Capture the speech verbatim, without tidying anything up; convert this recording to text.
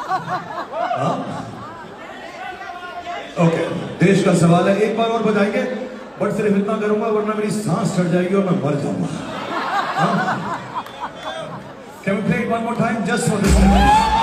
हाँ ओके, देश का सवाल है, एक बार और बजाएंगे, बट सिर्फ इतना करूंगा वरना मेरी सांस चढ़ जाएगी और मैं मर जाऊंगा। Can we play it one more time just for this moment?